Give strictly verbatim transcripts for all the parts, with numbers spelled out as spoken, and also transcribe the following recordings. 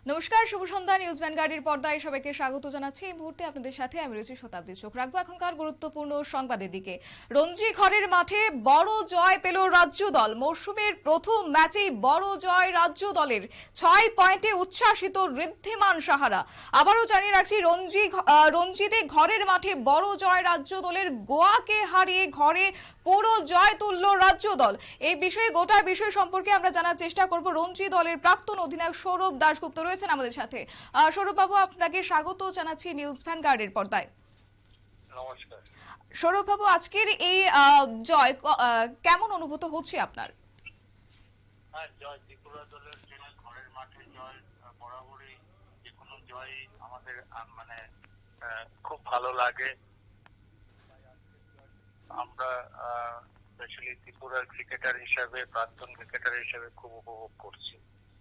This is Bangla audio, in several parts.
নমস্কার, শুভ সন্ধ্যা। নিউজ ভ্যানগার্ডের পর্দায় সবাইকে স্বাগত জানাচ্ছি। এই মুহূর্তে আপনাদের সাথে আমি রয়েছি শতাব্দী। চোখ রাখবো এখনকার গুরুত্বপূর্ণ সংবাদের দিকে। রঞ্জি ঘরের মাঠে বড় জয় পেল রাজ্য দল। মরশুমের প্রথম ম্যাচেই বড় জয় রাজ্য দলের। ছয় পয়েন্টে উচ্ছ্বাসিত ঋদ্ধিমান সাহারা। আবারও জানিয়ে রাখছি, রঞ্জি রঞ্জিতে ঘরের মাঠে বড় জয় রাজ্য দলের। গোয়াকে হারিয়ে ঘরে পুরো জয় তুলল রাজ্য দল। এই বিষয়ে গোটা বিষয় সম্পর্কে আমরা জানার চেষ্টা করব। রঞ্জি দলের প্রাক্তন অধিনায়ক সৌরভ দাশগুপ্ত রয়েছেন আমাদের সাথে। সৌরভ বাবু, আপনাকে স্বাগত জানাচ্ছি নিউজ ভ্যানগার্ডের পর্দায়। নমস্কার সৌরভ বাবু, আজকের এই জয় কেমন অনুভূত হচ্ছে আপনার? হ্যাঁ, জয় ত্রিপুরা দলের জন্য ঘরের মাঠে জয় বরাবরই যে কোনো জয় আমাদের মানে খুব ভালো লাগে। আমরা স্পেশালি ত্রিপুরার ক্রিকেটার হিসেবে, প্রাক্তন ক্রিকেটার হিসেবে খুব উপভোগ করছি।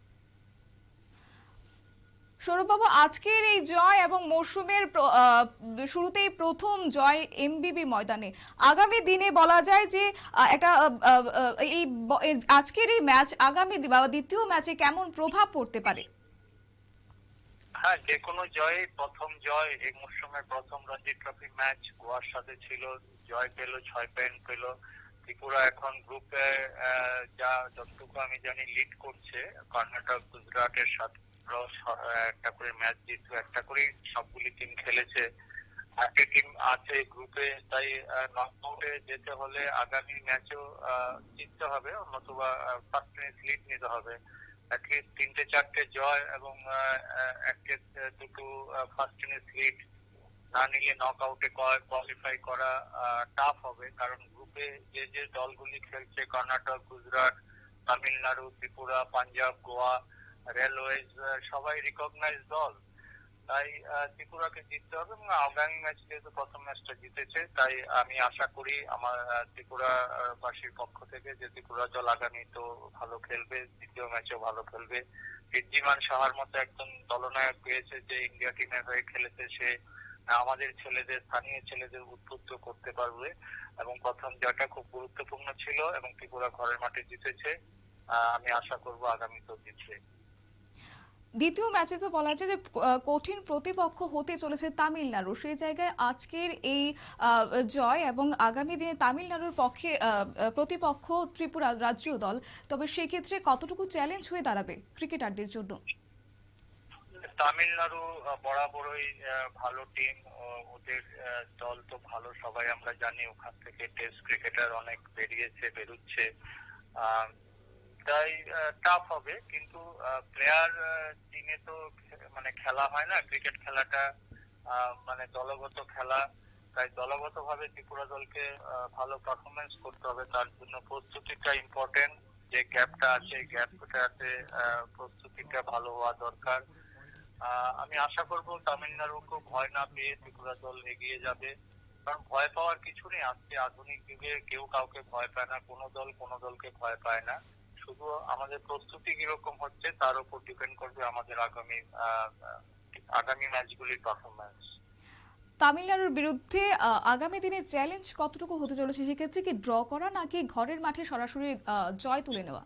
সৌরভবাবু, আজকের এই জয় এবং মরশুমের শুরুতেই প্রথম জয় এমবিবি ময়দানে, আগামী দিনে বলা যায় যে একটা এই আজকের এই ম্যাচ আগামী দ্বিতীয় ম্যাচে কেমন প্রভাব পড়তে পারে? হ্যাঁ, যে কোনো জয় প্রথম জয়। এই মরশুমের প্রথম রঞ্জি ট্রফি ম্যাচ গোয়ার সাথে ছিল, জয় পেল, ছয় পয়েন্ট পেল। ত্রিপুরা এখন গ্রুপে যা যতটুকু আমি জানি লিড করছে, কর্ণাটক গুজরাটের সাথে একটা করে ম্যাচ জিতলো, একটা করে সবগুলি টিম খেলেছে। একটা টিম আছে গ্রুপে, তাই নকআউটে যেতে হলে আগামী ম্যাচও জিততে হবে, নতুবা ফার্স্ট ইনিংস লিড নিতে হবে। অ্যাটলিস্ট তিনটে চারটে জয় এবং একটা দুটো ফার্স্ট ইনিংস লিড না নিলে নকআউটে কোয়ালিফাই করা টাফ হবে। কারণ গ্রুপে যে যে দলগুলি খেলছে, কর্ণাটক, গুজরাট, তামিলনাড়ু, ত্রিপুরা, পাঞ্জাব, গোয়া, রেলওয়েজ, সবাই রিকগনাইজ দল। তাই ত্রিপুরাকে জিততে হবে এবং আগামী ম্যাচ যেহেতু প্রথম ম্যাচটা জিতেছে, তাই আমি আশা করি আমার ত্রিপুরাবাসীর পক্ষ থেকে যে ত্রিপুরা দল আগামী তো ভালো খেলবে, দ্বিতীয় ম্যাচেও ভালো খেলবে। ঋদ্ধিমান সাহার মতো একজন দলনায়ক পেয়েছে যে ইন্ডিয়া টিমের হয়ে খেলেছে, সে আমাদের ছেলেদের, স্থানীয় ছেলেদের উদ্বুদ্ধ করতে পারবে এবং প্রথম জয়টা খুব গুরুত্বপূর্ণ ছিল এবং ত্রিপুরা ঘরের মাঠে জিতেছে। আমি আশা করব আগামী তো জিতবে। দ্বিতীয় ম্যাচে তো বলা যায় যে কঠিন প্রতিপক্ষ হতে চলেছে তামিলনাড়ু। সেই জায়গায় আজকের এই জয় এবং আগামী দিনে তামিলনাড়ুর পক্ষে প্রতিপক্ষ ত্রিপুরা রাজ্য দল, তবে সেক্ষেত্রে কতটুকু চ্যালেঞ্জ হয়ে দাঁড়াবে ক্রিকেটারদের জন্য? তামিলনাড়ু বরাবরই ভালো টিম, ওদের দল তো ভালো, সবাই আমরা জানি। ওখান থেকে টেস্ট ক্রিকেটার অনেক বেরিয়েছে, বেরোচ্ছে, তাই টাফ হবে। কিন্তু প্লেয়ার টিমে তো মানে খেলা হয় না, ক্রিকেট খেলাটা মানে দলগত খেলা। তাই দলগত ভাবে ত্রিপুরা দলকে ভালো পারফরমেন্স করতে হবে, তার জন্য প্রস্তুতিটা ইম্পর্টেন্ট। যে গ্যাপটা আছে, গ্যাপটাতে প্রস্তুতিটা ভালো হওয়া দরকার। আমি আশা করব তামিলনাড়ুকে ভয় না পেয়ে ত্রিপুরা দল এগিয়ে যাবে, কারণ ভয় পাওয়ার কিছু নেই। আজকে আধুনিক যুগে কেউ কাউকে ভয় পায় না, কোনো দল কোনো দলকে ভয় পায় না। শুধু আমাদের প্রস্তুতি কিরকম হচ্ছে তার উপর ডিপেন্ড করবে আমাদের আগামী আগামী ম্যাচগুলির পারফরমেন্স। তামিলনাড়ুর বিরুদ্ধে আগামী দিনে চ্যালেঞ্জ কতটুকু হতে চলেছে? সেক্ষেত্রে কি ড্র করা নাকি ঘরের মাঠে সরাসরি জয় তুলে নেওয়া?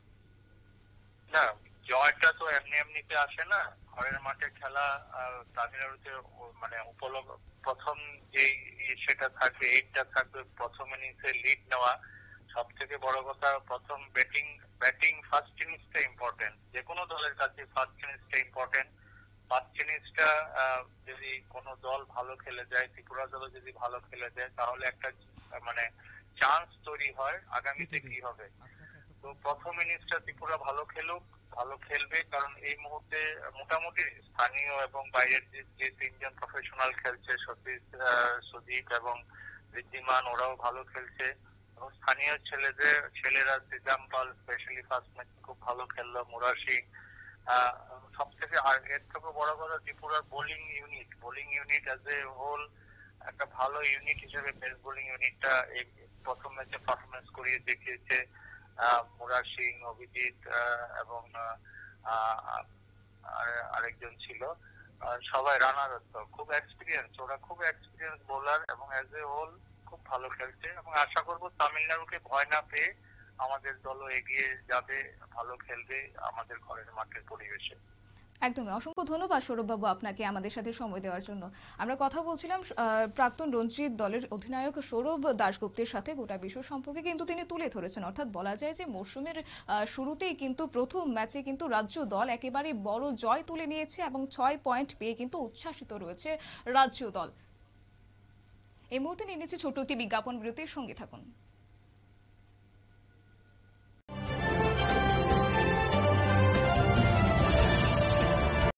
না, জয়টা তো এমনি এমনিতে আসে না। ঘরের মাঠে খেলা তামিলনাড়ুতে মানে উপলব্ধ প্রথম যে সেটা থাকবে, এইটা থাকবে প্রথম ইনিংসে লিড নেওয়া। সব থেকে বড় কথা, প্রথম ব্যাটিং ব্যাটিং ফার্স্ট ইনিংসটা ইম্পর্টেন্ট। যে কোনো দলের কাছে ফার্স্ট ইনিংসটা ইম্পর্টেন্ট। ফার্স্ট ইনিংসটা যদি কোনো দল ভালো খেলে যায়, ত্রিপুরা দল যদি ভালো খেলে যায়, তাহলে একটা মানে চান্স তৈরি হয় আগামীতে কি হবে। তো প্রথম ইনিংসটা ত্রিপুরা ভালো খেলুক, ভালো খেলবে, কারণ এই মুহূর্তে মোটামুটি স্থানীয় এবং বাইরের যে তিনজন প্রফেশনাল খেলছে, সতীশ, সুদীপ এবং ঋদ্ধিমান, ওরাও ভালো খেলছে। এবং স্থানীয় ছেলেদের ছেলেরা শ্রীজামপাল স্পেশালি ফার্স্ট ম্যাচ খুব ভালো খেললো, মুরা সিং। সব থেকে আর এর থেকে বড় কথা, ত্রিপুরার bowling unit bowling unit as a whole একটা ভালো ইউনিট হিসেবে পেস বোলিং ইউনিটটা এই প্রথম ম্যাচে পারফরমেন্স করিয়ে দেখিয়েছে। মুরা সিং, অভিজিৎ এবং আরেকজন ছিল, সবাই রানার খুব এক্সপিরিয়েন্স, ওরা খুব এক্সপিরিয়েন্স বোলার এবং অ্যাজ এ হোল খুব ভালো খেলছে। এবং আশা করবো তামিলনাড়ুকে ভয় না পেয়ে আমাদের দলও এগিয়ে যাবে, ভালো খেলবে আমাদের ঘরের মাঠের পরিবেশে। একদমই অসংখ্য ধন্যবাদ সৌরভবাবু আপনাকে আমাদের সাথে সময় দেওয়ার জন্য। আমরা কথা বলছিলাম আহ, প্রাক্তন রঞ্জি দলের অধিনায়ক সৌরভ দাশগুপ্তের সাথে গোটা বিষয় সম্পর্কে কিন্তু তিনি তুলে ধরেছেন। অর্থাৎ বলা যায় যে মরশুমের আহ, শুরুতেই কিন্তু প্রথম ম্যাচে কিন্তু রাজ্য দল একেবারে বড় জয় তুলে নিয়েছে এবং ছয় পয়েন্ট পেয়ে কিন্তু উচ্ছ্বাসিত রয়েছে রাজ্য দল। এই মুহূর্তে নিয়ে নিচ্ছে ছোট্ট একটি বিজ্ঞাপন বিরতির সঙ্গে থাকুন।